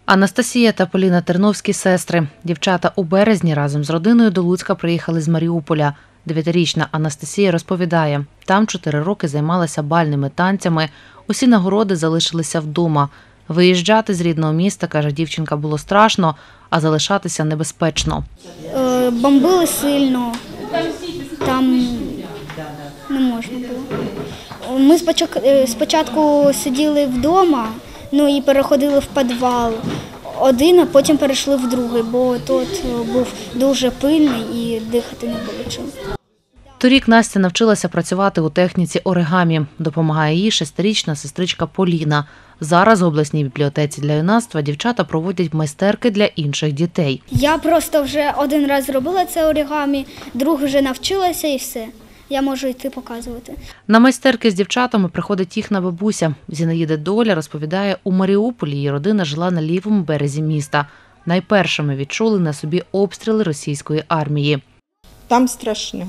Анастасія та Поліна – терновські сестри. Дівчата у березні разом з родиною до Луцька приїхали з Маріуполя. 9-річна Анастасія розповідає, там 4 роки займалася бальними танцями, усі нагороди залишилися вдома. Виїжджати з рідного міста, каже дівчинка, було страшно, а залишатися небезпечно. Бомбили сильно, там не можна було. Ми спочатку сиділи вдома, і переходили в підвал один, а потім перейшли в другий, бо тут був дуже пильний і дихати не було чим. Торік Настя навчилася працювати у техніці оригамі. Допомагає їй 6-річна сестричка Поліна. Зараз в обласній бібліотеці для юнацтва дівчата проводять майстерки для інших дітей. Я просто вже один раз зробила це оригамі, другий вже навчилася і все. Я можу йти показувати. На майстерки з дівчатами приходить їхня бабуся. Зінаїда Доля розповідає, у Маріуполі її родина жила на лівому березі міста. Найпершими відчули на собі обстріли російської армії. Там страшно.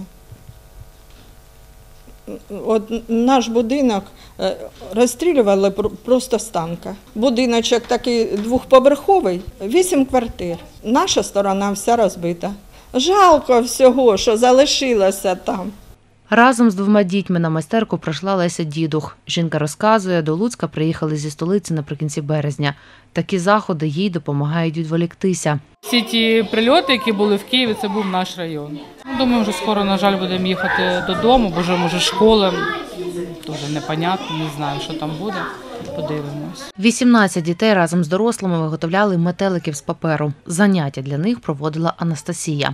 От наш будинок розстрілювали просто з танка. Будиночок такий двохповерховий, 8 квартир. Наша сторона вся розбита. Жалко всього, що залишилося там. Разом з 2 дітьми на майстерку прийшла Леся Дідух. Жінка розказує, до Луцька приїхали зі столиці наприкінці березня. Такі заходи їй допомагають відволіктися. Всі ті прильоти, які були в Києві, це був наш район. Думаю, вже скоро, на жаль, будемо їхати додому, бо вже, може, школа. Дуже непонятно, не знаю, що там буде. Подивимось. 18 дітей разом з дорослими виготовляли метеликів з паперу. Заняття для них проводила Анастасія.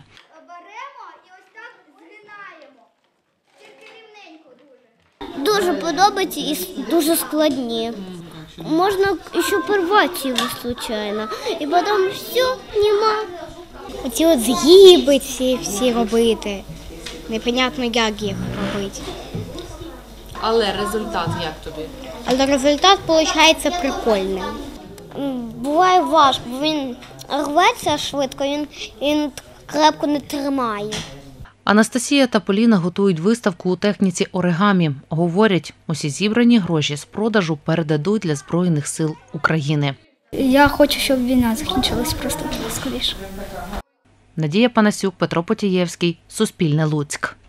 Дуже подобається і дуже складні. Можна ще порвати його случайно. І потім все, нема. Оці от згиби всі робити. Непонятно, як їх робити. Але результат як тобі? Але результат виходить прикольним. Буває важко, бо він рветься швидко, він крепко не тримає. Анастасія та Поліна готують виставку у техніці оригамі. Говорять, усі зібрані гроші з продажу передадуть для Збройних сил України. Я хочу, щоб війна закінчилась просто скоріше. Надія Панасюк, Петро Потієвський, Суспільне Луцьк.